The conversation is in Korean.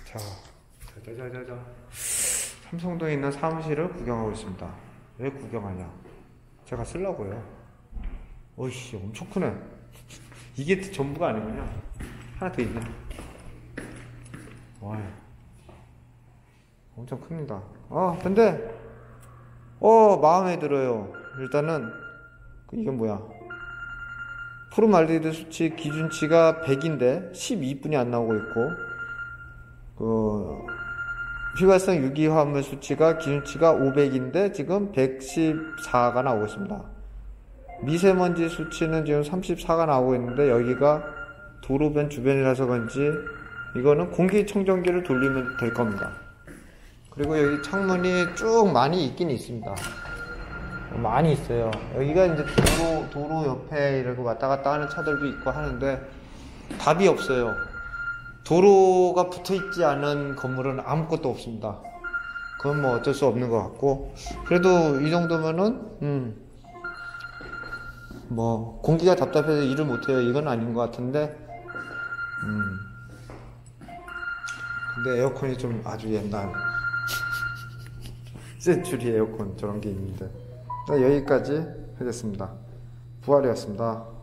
자, 자자자자자. 삼성동에 있는 사무실을 구경하고 있습니다. 왜 구경하냐? 제가 쓰려고요. 어이씨, 엄청 크네. 이게 전부가 아니군요. 하나 더 있네. 와, 엄청 큽니다. 근데 마음에 들어요. 일단은 이게 뭐야? 포름알데히드 수치 기준치가 100인데 12분이 안 나오고 있고, 휘발성 유기화합물 수치가 기준치가 500인데 지금 114가 나오고 있습니다. 미세먼지 수치는 지금 34가 나오고 있는데 여기가 도로변 주변이라서 그런지 이거는 공기청정기를 돌리면 될 겁니다. 그리고 여기 창문이 쭉 많이 있긴 있습니다. 많이 있어요. 여기가 이제 도로 옆에 이렇게 왔다 갔다 하는 차들도 있고 하는데 답이 없어요. 도로가 붙어 있지 않은 건물은 아무것도 없습니다. 그건 뭐 어쩔 수 없는 것 같고, 그래도 이 정도면은 뭐 공기가 답답해서 일을 못해요, 이건 아닌 것 같은데, 근데 에어컨이 좀 아주 옛날 센츄리 에어컨 저런 게 있는데. 여기까지 하겠습니다. 부활이었습니다.